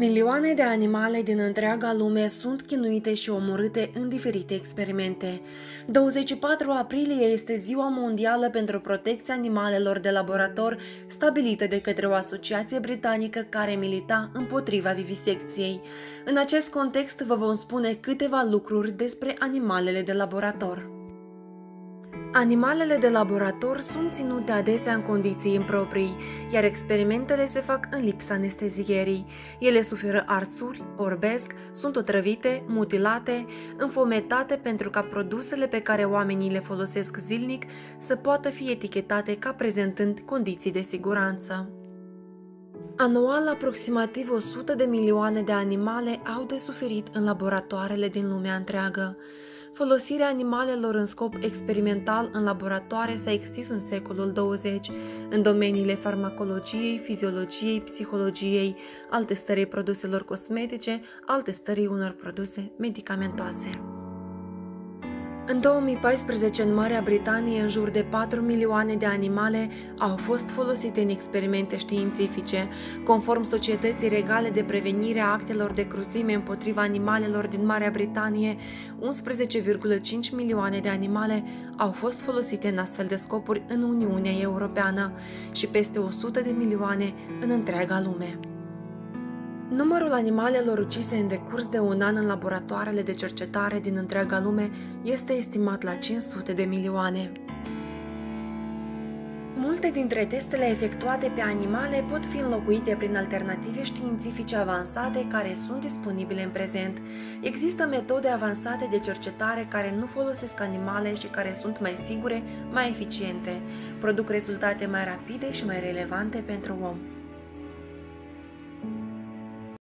Milioane de animale din întreaga lume sunt chinuite și omorâte în diferite experimente. 24 aprilie este Ziua Mondială pentru Protecția Animalelor de Laborator, stabilită de către o asociație britanică care milita împotriva vivisecției. În acest context vă vom spune câteva lucruri despre animalele de laborator. Animalele de laborator sunt ținute adesea în condiții improprii, iar experimentele se fac în lipsa anestezierii. Ele suferă arsuri, orbesc, sunt otrăvite, mutilate, înfometate pentru ca produsele pe care oamenii le folosesc zilnic să poată fi etichetate ca prezentând condiții de siguranță. Anual, aproximativ 100 de milioane de animale au de suferit în laboratoarele din lumea întreagă. Folosirea animalelor în scop experimental în laboratoare s-a extins în secolul 20, în domeniile farmacologiei, fiziologiei, psihologiei, al testării produselor cosmetice, al testării unor produse medicamentoase. În 2014, în Marea Britanie, în jur de 4 milioane de animale au fost folosite în experimente științifice. Conform Societății Regale de Prevenire a Actelor de Cruzime împotriva animalelor din Marea Britanie, 11,5 milioane de animale au fost folosite în astfel de scopuri în Uniunea Europeană și peste 100 de milioane în întreaga lume. Numărul animalelor ucise în decurs de un an în laboratoarele de cercetare din întreaga lume este estimat la 500 de milioane. Multe dintre testele efectuate pe animale pot fi înlocuite prin alternative științifice avansate care sunt disponibile în prezent. Există metode avansate de cercetare care nu folosesc animale și care sunt mai sigure, mai eficiente, produc rezultate mai rapide și mai relevante pentru om.